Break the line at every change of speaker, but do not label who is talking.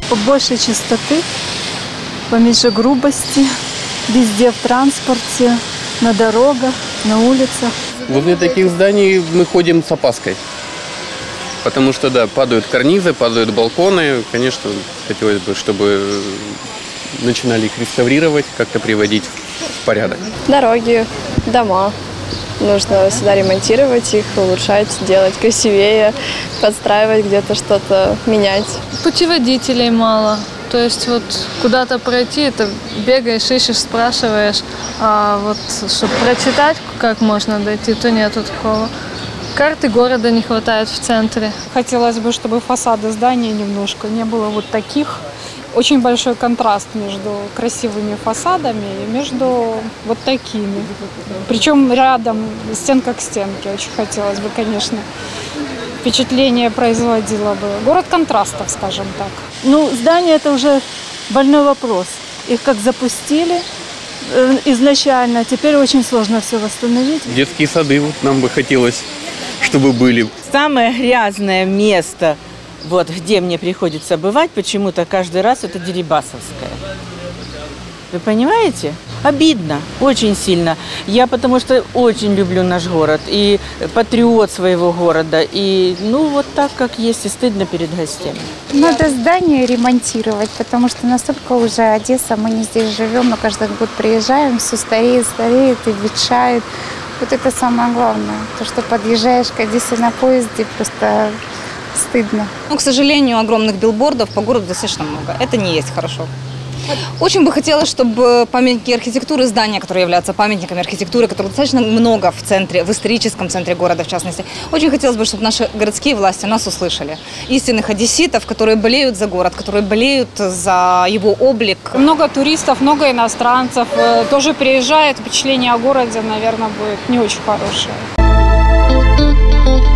побольше чистоты, поменьше грубости, везде в транспорте, на дорогах, на улицах.
Возле таких зданий мы ходим с опаской. Потому что, да, падают карнизы, падают балконы. Конечно, хотелось бы, чтобы начинали их реставрировать, как-то приводить в порядок.
Дороги, дома. Нужно всегда ремонтировать их, улучшать, делать красивее, подстраивать где-то что-то, менять.
Путеводителей мало. То есть вот куда-то пройти, это бегаешь, ищешь, спрашиваешь. А вот чтобы прочитать, как можно дойти, то нету такого. Карты города не хватает в центре.
Хотелось бы, чтобы фасады здания немножко не было вот таких. Очень большой контраст между красивыми фасадами и между вот такими. Причем рядом, стенка к стенке. Очень хотелось бы, конечно, впечатление производило бы. Город контрастов, скажем так.
Ну, здание – это уже больной вопрос. Их как запустили изначально, теперь очень сложно все восстановить.
Детские сады вот нам бы хотелось, чтобы были.
Самое грязное место, вот где мне приходится бывать, почему-то каждый раз это Дерибасовская. Вы понимаете? Обидно, очень сильно. Я потому что очень люблю наш город и патриот своего города. И вот так, как есть, и стыдно перед гостями.
Надо здание ремонтировать, потому что настолько уже Одесса, мы не здесь живем, но каждый год приезжаем, все стареет и ветшает. Вот это самое главное. То, что подъезжаешь к Одессе на поезде, просто стыдно.
К сожалению, огромных билбордов по городу достаточно много. Это не есть хорошо. Очень бы хотелось, чтобы памятники архитектуры, здания, которые являются памятниками архитектуры, которых достаточно много в центре, в историческом центре города в частности, очень хотелось бы, чтобы наши городские власти нас услышали. Истинных одесситов, которые болеют за город, которые болеют за его облик.
Много туристов, много иностранцев. Тоже приезжает, впечатление о городе, наверное, будет не очень хорошее.